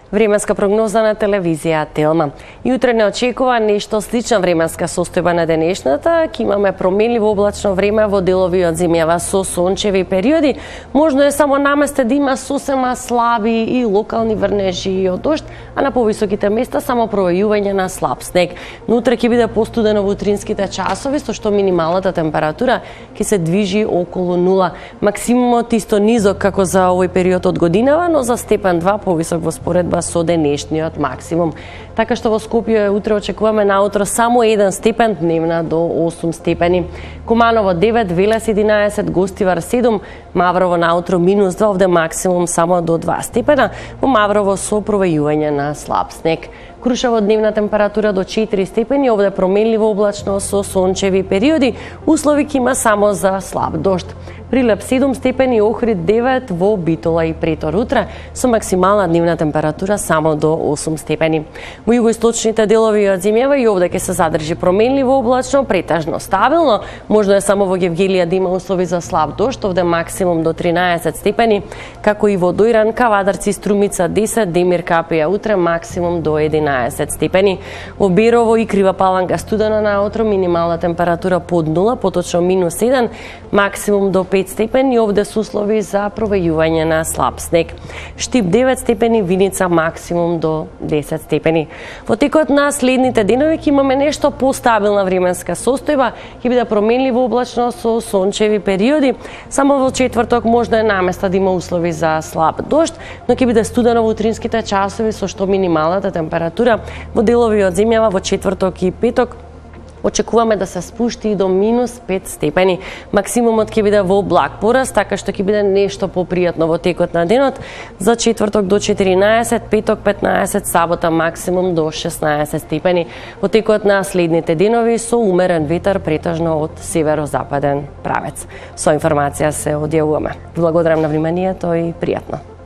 Временска прогноза на телевизија Телма. Јутре не очекува нешто слична временска состојба на денешната. Ќе имаме променливо облачно време во делови од земјава со сончеви периоди. Можно е само наместе да има сосема слаби и локални врнежи од дожд, а на повисоките места само провајување на слаб снег. Но утре ќе биде постудено во утринските часови, со што минималната температура ќе се движи околу 0. Максимумот исто низок како за овој период од годинава, но за степен 2 повисок во споредба со денешниот максимум. Така што во Скопје утре очекуваме наутро само 1 степен, дневна до 8 степени. Куманово 9, Велес 11, Гостивар 7, Маврово наутро -2, овде максимум само до 2 степена, во Маврово со провајување на слаб снег. Крушево дневна температура до 4 степени, овде променливо облачно со сончеви периоди, услови ќе има само за слаб дожд. Прилеп 7 степени, Охрид 9, во Битола и Претор утре со максимална дневна температура само до 8 степени. Во југоисточните делови од земјава и овде ќе се задржи променливо облачно, претежно стабилно. Можно е само во Гевгелија да има услови за слаб дожд, овде максимум до 13 степени, како и во Дојран, Кавадарци, Струмица 10, Демир Капија утре максимум до 11 степени. Во Берово и Крива Паланка студено наутро, минимална температура под 0, поточно -1, максимум до 5 степени, овде се услови за провајување на слаб снег. Штип 9 степени, Виница максимум до 10 степени. Во текот на следните денови ќе имаме нешто постабилна временска состојба, ќе биде променливо облачно со сончеви периоди. Само во четврток можно е наместа да има услови за слаб дожд, но ќе биде студено во утринските часови, со што минималната температура во делови од земјава во четврток и петок очекуваме да се спушти и до -5 степени. Максимумот ќе биде во благ пораст, така што ќе биде нешто попријатно во текот на денот. За четврток до 14, петок 15, сабота максимум до 16 степени. Во текот на следните денови со умерен ветар претежно од северозападен правец. Со информација се одјавуваме. Благодарам на вниманието и пријатно.